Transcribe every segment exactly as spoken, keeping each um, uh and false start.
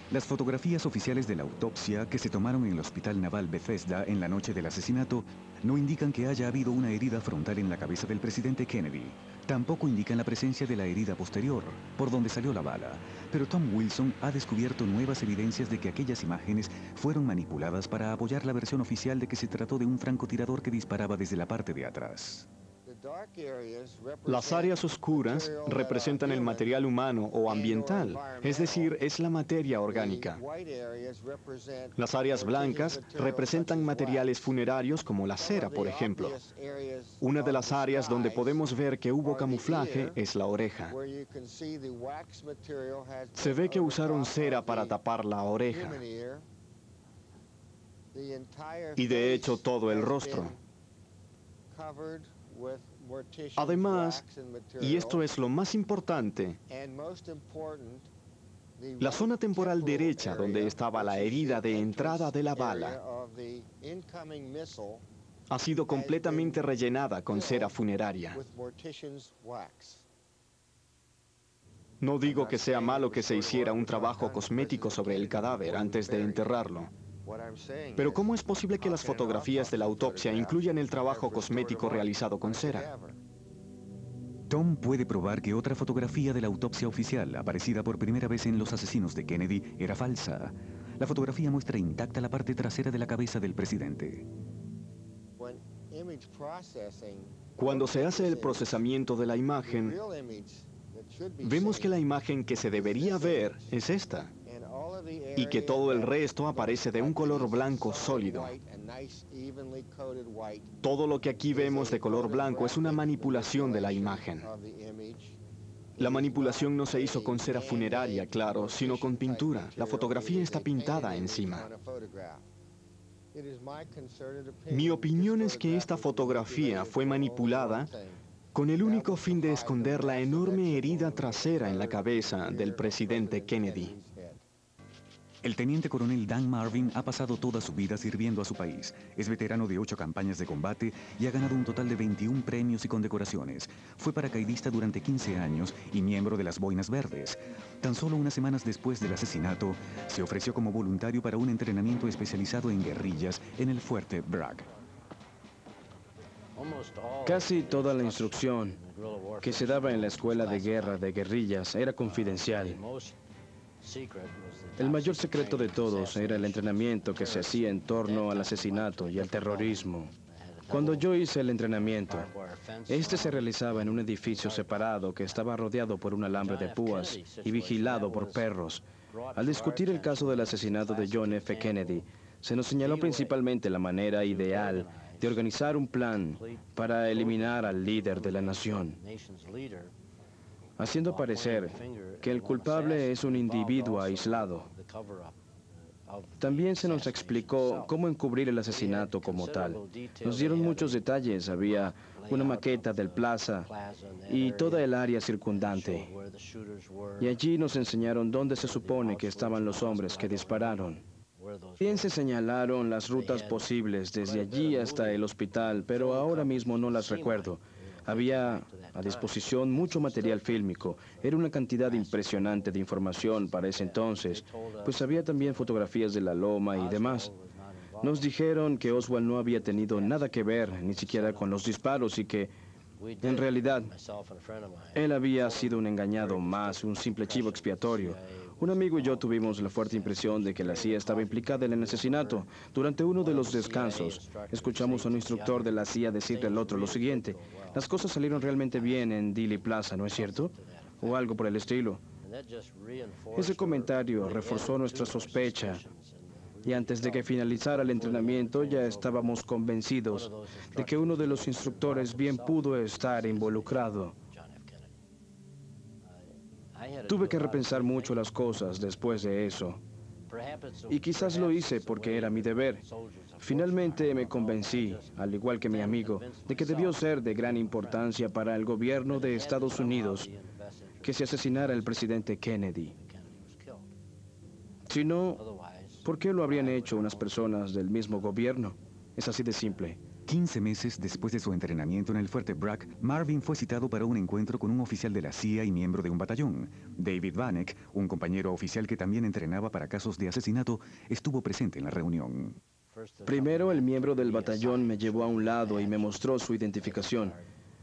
Las fotografías oficiales de la autopsia que se tomaron en el Hospital Naval Bethesda en la noche del asesinato no indican que haya habido una herida frontal en la cabeza del presidente Kennedy. Tampoco indican la presencia de la herida posterior, por donde salió la bala. Pero Tom Wilson ha descubierto nuevas evidencias de que aquellas imágenes fueron manipuladas para apoyar la versión oficial de que se trató de un francotirador que disparaba desde la parte de atrás. Las áreas oscuras representan el material humano o ambiental, es decir, es la materia orgánica. Las áreas blancas representan materiales funerarios como la cera, por ejemplo. Una de las áreas donde podemos ver que hubo camuflaje es la oreja. Se ve que usaron cera para tapar la oreja. Y de hecho todo el rostro. Además, y esto es lo más importante, la zona temporal derecha donde estaba la herida de entrada de la bala ha sido completamente rellenada con cera funeraria. No digo que sea malo que se hiciera un trabajo cosmético sobre el cadáver antes de enterrarlo. Pero ¿cómo es posible que las fotografías de la autopsia incluyan el trabajo cosmético realizado con cera? Tom puede probar que otra fotografía de la autopsia oficial, aparecida por primera vez en Los asesinos de Kennedy, era falsa. La fotografía muestra intacta la parte trasera de la cabeza del presidente. Cuando se hace el procesamiento de la imagen, vemos que la imagen que se debería ver es esta, y que todo el resto aparece de un color blanco sólido. Todo lo que aquí vemos de color blanco es una manipulación de la imagen. La manipulación no se hizo con cera funeraria, claro, sino con pintura. La fotografía está pintada encima. Mi opinión es que esta fotografía fue manipulada con el único fin de esconder la enorme herida trasera en la cabeza del presidente Kennedy. El teniente coronel Dan Marvin ha pasado toda su vida sirviendo a su país. Es veterano de ocho campañas de combate y ha ganado un total de veintiún premios y condecoraciones. Fue paracaidista durante quince años y miembro de las Boinas Verdes. Tan solo unas semanas después del asesinato, se ofreció como voluntario para un entrenamiento especializado en guerrillas en el fuerte Bragg. Casi toda la instrucción que se daba en la escuela de guerra de guerrillas era confidencial. El mayor secreto de todos era el entrenamiento que se hacía en torno al asesinato y al terrorismo. Cuando yo hice el entrenamiento, este se realizaba en un edificio separado que estaba rodeado por un alambre de púas y vigilado por perros. Al discutir el caso del asesinato de John F. Kennedy, se nos señaló principalmente la manera ideal de organizar un plan para eliminar al líder de la nación, haciendo parecer que el culpable es un individuo aislado. También se nos explicó cómo encubrir el asesinato como tal. Nos dieron muchos detalles, había una maqueta del plaza y toda el área circundante. Y allí nos enseñaron dónde se supone que estaban los hombres que dispararon. Bien se señalaron las rutas posibles desde allí hasta el hospital, pero ahora mismo no las recuerdo. Había a disposición mucho material fílmico. Era una cantidad impresionante de información para ese entonces, pues había también fotografías de la loma y demás. Nos dijeron que Oswald no había tenido nada que ver, ni siquiera con los disparos, y que, en realidad, él había sido un engañado más, un simple chivo expiatorio. Un amigo y yo tuvimos la fuerte impresión de que la C I A estaba implicada en el asesinato. Durante uno de los descansos, escuchamos a un instructor de la C I A decirle al otro lo siguiente: las cosas salieron realmente bien en Dealey Plaza, ¿no es cierto? O algo por el estilo. Ese comentario reforzó nuestra sospecha. Y antes de que finalizara el entrenamiento, ya estábamos convencidos de que uno de los instructores bien pudo estar involucrado. Tuve que repensar mucho las cosas después de eso. Y quizás lo hice porque era mi deber. Finalmente me convencí, al igual que mi amigo, de que debió ser de gran importancia para el gobierno de Estados Unidos que se asesinara el presidente Kennedy. Si no, ¿por qué lo habrían hecho unas personas del mismo gobierno? Es así de simple. quince meses después de su entrenamiento en el Fuerte Bragg, Marvin fue citado para un encuentro con un oficial de la C I A y miembro de un batallón. David Vanek, un compañero oficial que también entrenaba para casos de asesinato, estuvo presente en la reunión. Primero, el miembro del batallón me llevó a un lado y me mostró su identificación.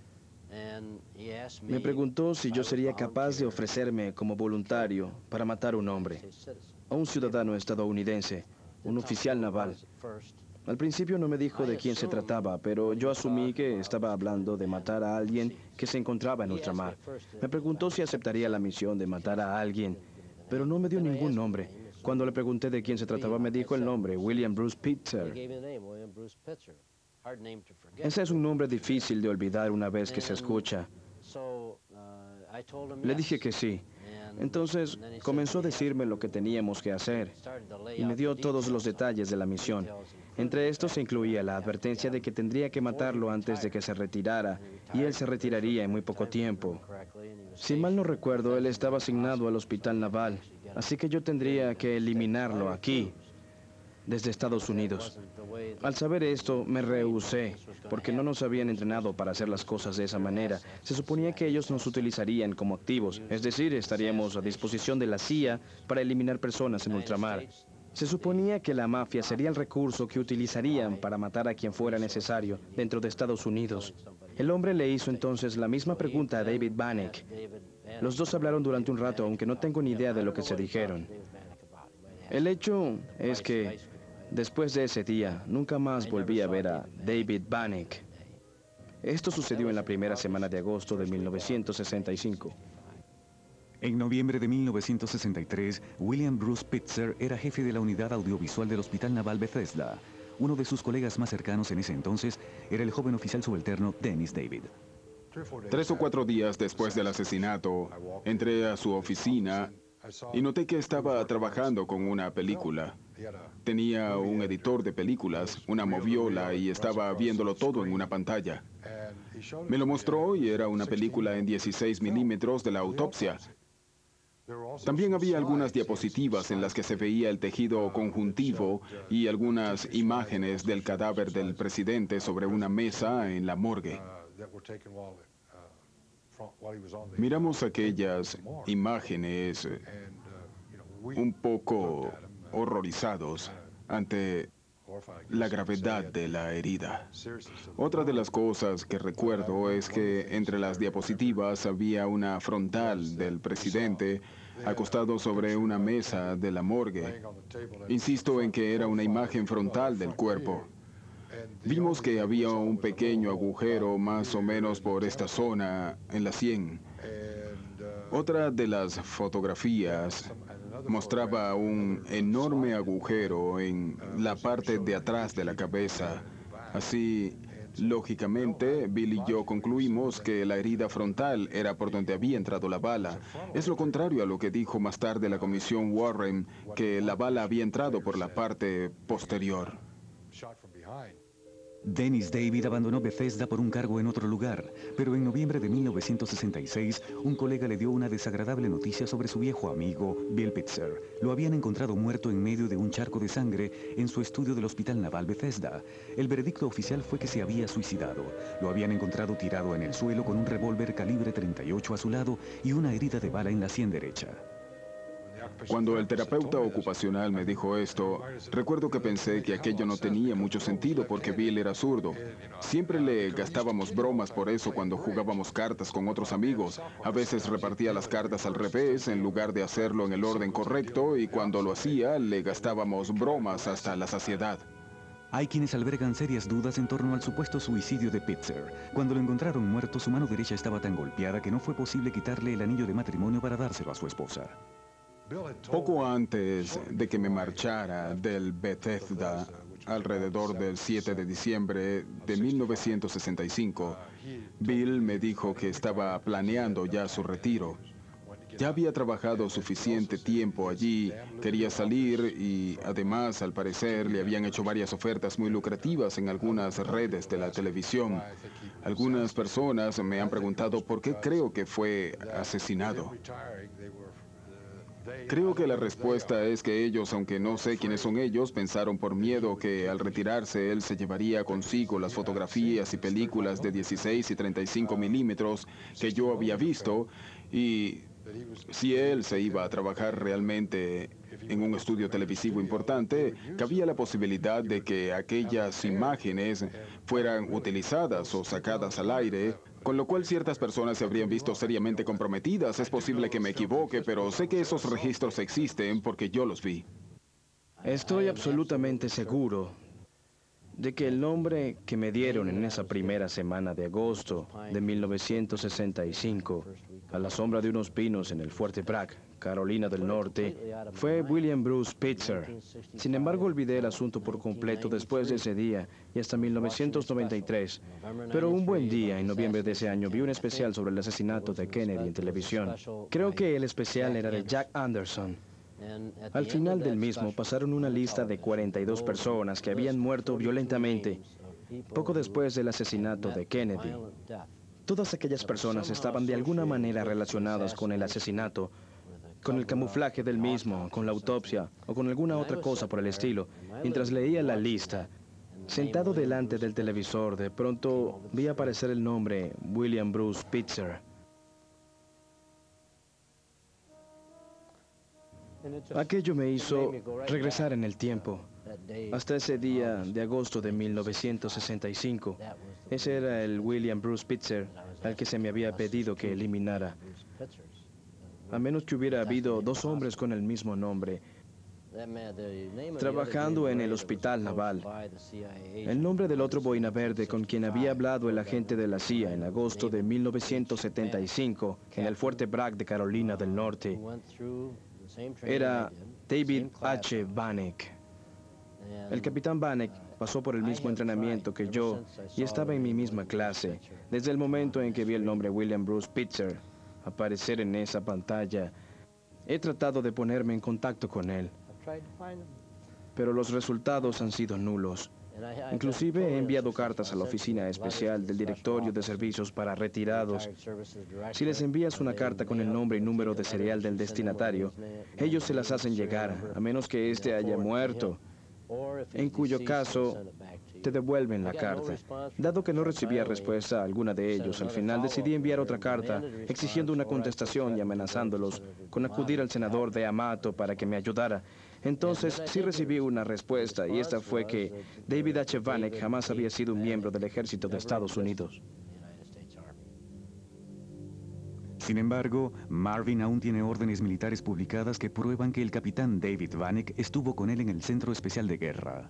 Me preguntó si yo sería capaz de ofrecerme como voluntario para matar a un hombre, a un ciudadano estadounidense, un oficial naval. Al principio no me dijo de quién se trataba, pero yo asumí que estaba hablando de matar a alguien que se encontraba en ultramar. Me preguntó si aceptaría la misión de matar a alguien, pero no me dio ningún nombre. Cuando le pregunté de quién se trataba, me dijo el nombre, William Bruce Pitzer. Ese es un nombre difícil de olvidar una vez que se escucha. Le dije que sí. Entonces comenzó a decirme lo que teníamos que hacer y me dio todos los detalles de la misión. Entre estos se incluía la advertencia de que tendría que matarlo antes de que se retirara y él se retiraría en muy poco tiempo. Si mal no recuerdo, él estaba asignado al hospital naval, así que yo tendría que eliminarlo aquí, desde Estados Unidos. Al saber esto, me rehusé, porque no nos habían entrenado para hacer las cosas de esa manera. Se suponía que ellos nos utilizarían como activos, es decir, estaríamos a disposición de la C I A para eliminar personas en ultramar. Se suponía que la mafia sería el recurso que utilizarían para matar a quien fuera necesario dentro de Estados Unidos. El hombre le hizo entonces la misma pregunta a David Vanek. Los dos hablaron durante un rato, aunque no tengo ni idea de lo que se dijeron. El hecho es que, después de ese día, nunca más volví a ver a David Vanek. Esto sucedió en la primera semana de agosto de mil novecientos sesenta y cinco. En noviembre de mil novecientos sesenta y tres, William Bruce Pitzer era jefe de la unidad audiovisual del Hospital Naval Bethesda. Uno de sus colegas más cercanos en ese entonces era el joven oficial subalterno Dennis David. Tres o cuatro días después del asesinato, entré a su oficina y noté que estaba trabajando con una película. Tenía un editor de películas, una moviola, y estaba viéndolo todo en una pantalla. Me lo mostró y era una película en dieciséis milímetros de la autopsia. También había algunas diapositivas en las que se veía el tejido conjuntivo y algunas imágenes del cadáver del presidente sobre una mesa en la morgue. Miramos aquellas imágenes un poco horrorizados ante la gravedad de la herida. Otra de las cosas que recuerdo es que entre las diapositivas había una frontal del presidente acostado sobre una mesa de la morgue. Insisto en que era una imagen frontal del cuerpo. Vimos que había un pequeño agujero más o menos por esta zona en la sien. Otra de las fotografías mostraba un enorme agujero en la parte de atrás de la cabeza. Así, lógicamente, Bill y yo concluimos que la herida frontal era por donde había entrado la bala. Es lo contrario a lo que dijo más tarde la comisión Warren, que la bala había entrado por la parte posterior. Dennis David abandonó Bethesda por un cargo en otro lugar, pero en noviembre de mil novecientos sesenta y seis, un colega le dio una desagradable noticia sobre su viejo amigo, Bill Pitzer. Lo habían encontrado muerto en medio de un charco de sangre en su estudio del Hospital Naval Bethesda. El veredicto oficial fue que se había suicidado. Lo habían encontrado tirado en el suelo con un revólver calibre treinta y ocho a su lado y una herida de bala en la sien derecha. Cuando el terapeuta ocupacional me dijo esto, recuerdo que pensé que aquello no tenía mucho sentido porque Bill era zurdo. Siempre le gastábamos bromas por eso cuando jugábamos cartas con otros amigos. A veces repartía las cartas al revés en lugar de hacerlo en el orden correcto, y cuando lo hacía le gastábamos bromas hasta la saciedad. Hay quienes albergan serias dudas en torno al supuesto suicidio de Pitzer. Cuando lo encontraron muerto, su mano derecha estaba tan golpeada que no fue posible quitarle el anillo de matrimonio para dárselo a su esposa. Poco antes de que me marchara del Bethesda, alrededor del siete de diciembre de mil novecientos sesenta y cinco, Bill me dijo que estaba planeando ya su retiro. Ya había trabajado suficiente tiempo allí, quería salir y además, al parecer, le habían hecho varias ofertas muy lucrativas en algunas redes de la televisión. Algunas personas me han preguntado por qué creo que fue asesinado. Creo que la respuesta es que ellos, aunque no sé quiénes son ellos, pensaron por miedo que al retirarse él se llevaría consigo las fotografías y películas de dieciséis y treinta y cinco milímetros que yo había visto, y si él se iba a trabajar realmente en un estudio televisivo importante, cabía la posibilidad de que aquellas imágenes fueran utilizadas o sacadas al aire, con lo cual ciertas personas se habrían visto seriamente comprometidas. Es posible que me equivoque, pero sé que esos registros existen porque yo los vi. Estoy absolutamente seguro de que el nombre que me dieron en esa primera semana de agosto de mil novecientos sesenta y cinco, a la sombra de unos pinos en el Fuerte Bragg, Carolina del Norte, fue William Bruce Spitzer. Sin embargo, olvidé el asunto por completo después de ese día y hasta mil novecientos noventa y tres. Pero un buen día, en noviembre de ese año, vi un especial sobre el asesinato de Kennedy en televisión. Creo que el especial era de Jack Anderson. Al final del mismo pasaron una lista de cuarenta y dos personas que habían muerto violentamente poco después del asesinato de Kennedy. Todas aquellas personas estaban de alguna manera relacionadas con el asesinato, con el camuflaje del mismo, con la autopsia o con alguna otra cosa por el estilo. Mientras leía la lista, sentado delante del televisor, de pronto vi aparecer el nombre William Bruce Spitzer. Aquello me hizo regresar en el tiempo, hasta ese día de agosto de mil novecientos sesenta y cinco. Ese era el William Bruce Spitzer al que se me había pedido que eliminara. A menos que hubiera habido dos hombres con el mismo nombre, trabajando en el hospital naval. El nombre del otro boina verde con quien había hablado el agente de la C I A en agosto de mil novecientos setenta y cinco en el Fuerte Bragg de Carolina del Norte era David H. Vanek. El capitán Vanek pasó por el mismo entrenamiento que yo y estaba en mi misma clase. Desde el momento en que vi el nombre William Bruce Spitzer aparecer en esa pantalla, he tratado de ponerme en contacto con él, pero los resultados han sido nulos. Inclusive he enviado cartas a la oficina especial del Directorio de Servicios para Retirados. Si les envías una carta con el nombre y número de serial del destinatario, ellos se las hacen llegar, a menos que éste haya muerto, en cuyo caso te devuelven la carta. Dado que no recibía respuesta a alguna de ellos, al final decidí enviar otra carta exigiendo una contestación y amenazándolos con acudir al senador de Amato para que me ayudara. Entonces sí recibí una respuesta, y esta fue que David H. Vanek jamás había sido un miembro del ejército de Estados Unidos. Sin embargo, Marvin aún tiene órdenes militares publicadas que prueban que el capitán David Vanek estuvo con él en el Centro Especial de Guerra.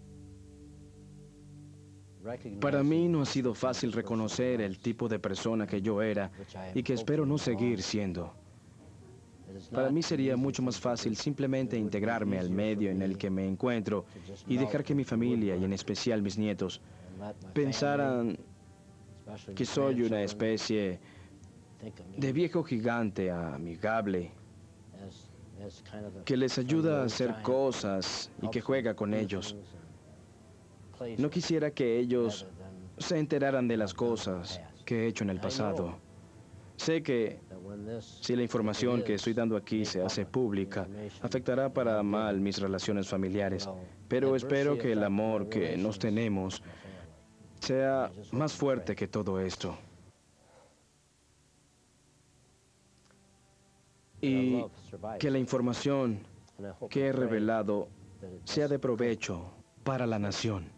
Para mí no ha sido fácil reconocer el tipo de persona que yo era y que espero no seguir siendo. Para mí sería mucho más fácil simplemente integrarme al medio en el que me encuentro y dejar que mi familia, y en especial mis nietos, pensaran que soy una especie de viejo gigante amigable, que les ayuda a hacer cosas y que juega con ellos. No quisiera que ellos se enteraran de las cosas que he hecho en el pasado. Sé que si la información que estoy dando aquí se hace pública, afectará para mal mis relaciones familiares, pero espero que el amor que nos tenemos sea más fuerte que todo esto. Y que la información que he revelado sea de provecho para la nación.